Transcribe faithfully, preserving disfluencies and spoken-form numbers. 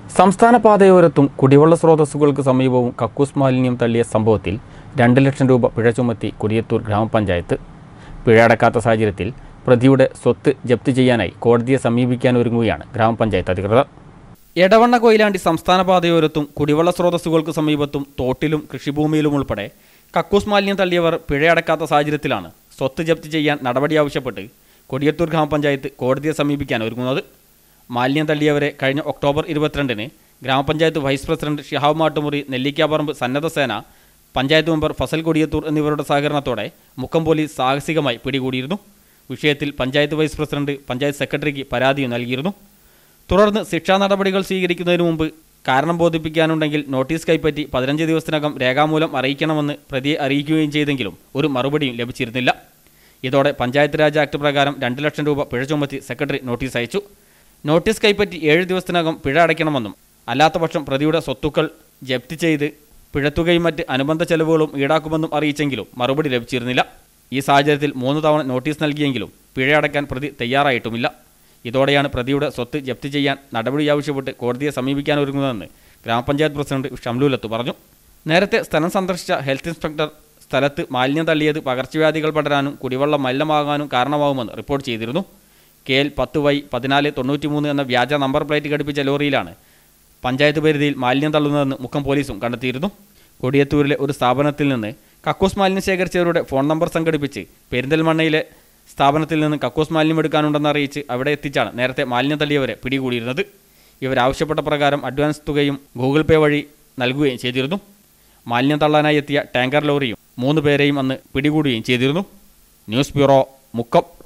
സംസ്ഥാന പാതയോരത്തും കുടിവെള്ള സ്രോതസ്സുകൾക്ക് സമീപവും കക്കൂസ് മാലിന്യം തള്ളിയ സംഭവത്തിൽ രണ്ട് ലക്ഷം രൂപ പിഴ ചുമത്തി കൊടിയത്തൂർ ഗ്രാമപഞ്ചായത്ത്. പിഴ അടക്കാത്ത സാഹചര്യത്തിൽ പ്രതിയുടെ സ്വത്ത് ജപ്തി ചെയ്യാനായി കോടതിയെ സമീപിക്കാനൊരുങ്ങുകയാണ് ഗ്രാമപഞ്ചായത്ത് അധികൃതർ. എടവണ്ണ കൊയിലാണ്ടി സംസ്ഥാന പാതയോരത്തും കുടിവെള്ള സ്രോതസ്സുകൾക്ക് സമീപത്തും തോട്ടിലും കൃഷിഭൂമിയിലും ഉൾപ്പെടെ കക്കൂസ് മാലിന്യം തള്ളിയവർ പിഴയടക്കാത്ത സാഹചര്യത്തിലാണ് സ്വത്ത് ജപ്തി ചെയ്യാൻ നടപടി ആവശ്യപ്പെട്ട് കൊടിയത്തൂർ ഗ്രാമപഞ്ചായത്ത് കോടതിയെ സമീപിക്കാൻ ഒരുങ്ങുന്നത്. മാലിന്യം തള്ളിയവരെ കഴിഞ്ഞ ഒക്ടോബർ ഇരുപത്തിരണ്ടിന് ഗ്രാമപഞ്ചായത്ത് വൈസ് പ്രസിഡന്റ് ഷിഹാബ് മാട്ടുമുറി, നെല്ലിക്കാപ്പറമ്പ് സന്നദ്ധ സേന, പഞ്ചായത്ത് മെമ്പർ ഫസൽ കൊടിയത്തൂർ എന്നിവരുടെ സഹകരണത്തോടെ മുക്കം പോലീസ് സാഹസികമായി പിടികൂടിയിരുന്നു. വിഷയത്തിൽ പഞ്ചായത്ത് വൈസ് പ്രസിഡന്റ് പഞ്ചായത്ത് സെക്രട്ടറിക്ക് പരാതിയും നൽകിയിരുന്നു. തുടർന്ന് ശിക്ഷാ നടപടികൾ സ്വീകരിക്കുന്നതിന് മുമ്പ് കാരണം ബോധിപ്പിക്കാനുണ്ടെങ്കിൽ നോട്ടീസ് കൈപ്പറ്റി പതിനഞ്ച് ദിവസത്തിനകം രേഖാമൂലം അറിയിക്കണമെന്ന് പ്രതിയെ അറിയിക്കുകയും ചെയ്തെങ്കിലും ഒരു മറുപടിയും ലഭിച്ചിരുന്നില്ല. ഇതോടെ പഞ്ചായത്ത് രാജ് ആക്ട് പ്രകാരം രണ്ട് ലക്ഷം രൂപ പിഴ ചുമത്തി സെക്രട്ടറി നോട്ടീസ് അയച്ചു. നോട്ടീസ് കൈപ്പറ്റി ഏഴ് ദിവസത്തിനകം പിഴ അടയ്ക്കണമെന്നും അല്ലാത്തപക്ഷം പ്രതിയുടെ സ്വത്തുക്കൾ ജപ്തി ചെയ്ത് പിഴത്തുകയും മറ്റ് അനുബന്ധ ചെലവുകളും ഈടാക്കുമെന്നും അറിയിച്ചെങ്കിലും മറുപടി ലഭിച്ചിരുന്നില്ല. ഈ സാഹചര്യത്തിൽ മൂന്ന് തവണ നോട്ടീസ് നൽകിയെങ്കിലും പിഴ അടയ്ക്കാൻ പ്രതി തയ്യാറായിട്ടുമില്ല. ഇതോടെയാണ് പ്രതിയുടെ സ്വത്ത് ജപ്തി ചെയ്യാൻ നടപടി ആവശ്യപ്പെട്ട് കോടതിയെ സമീപിക്കാനൊരുങ്ങുന്നതെന്ന് ഗ്രാമപഞ്ചായത്ത് പ്രസിഡന്റ് ഷംലൂലത്ത് പറഞ്ഞു. നേരത്തെ സ്ഥലം സന്ദർശിച്ച ഹെൽത്ത് ഇൻസ്പെക്ടർ സ്ഥലത്ത് മാലിന്യം തള്ളിയത് പകർച്ചവ്യാധികൾ പടരാനും കുടിവെള്ളം മലിനമാകാനും കാരണമാകുമെന്ന് റിപ്പോർട്ട് ചെയ്തിരുന്നു. കെ എൽ പത്ത് വൈ പതിനാല് തൊണ്ണൂറ്റി മൂന്ന് എന്ന വ്യാജ നമ്പർ പ്ലേറ്റ് ഘടിപ്പിച്ച ലോറിയിലാണ് പഞ്ചായത്ത് പരിധിയിൽ മാലിന്യം തള്ളുന്നതെന്ന് മുക്കം പോലീസും കണ്ടെത്തിയിരുന്നു. കൊടിയത്തൂരിലെ ഒരു സ്ഥാപനത്തിൽ നിന്ന് കക്കൂസ് മാലിന്യം ശേഖരിച്ചവരുടെ ഫോൺ നമ്പർ സംഘടിപ്പിച്ച് പെരിന്തൽമണ്ണയിലെ സ്ഥാപനത്തിൽ നിന്ന് കക്കൂസ് മാലിന്യം എടുക്കാനുണ്ടെന്ന് അറിയിച്ച് അവിടെ എത്തിച്ചാണ് നേരത്തെ മാലിന്യം തള്ളിയവരെ പിടികൂടിയിരുന്നത്. ഇവരാവശ്യപ്പെട്ട പ്രകാരം അഡ്വാൻസ് തുകയും ഗൂഗിൾ പേ വഴി നൽകുകയും ചെയ്തിരുന്നു. മാലിന്യം തള്ളാനായി എത്തിയ ടാങ്കർ ലോറിയും മൂന്ന് പേരെയും അന്ന് പിടികൂടുകയും ചെയ്തിരുന്നു. News bureau, Mukkam.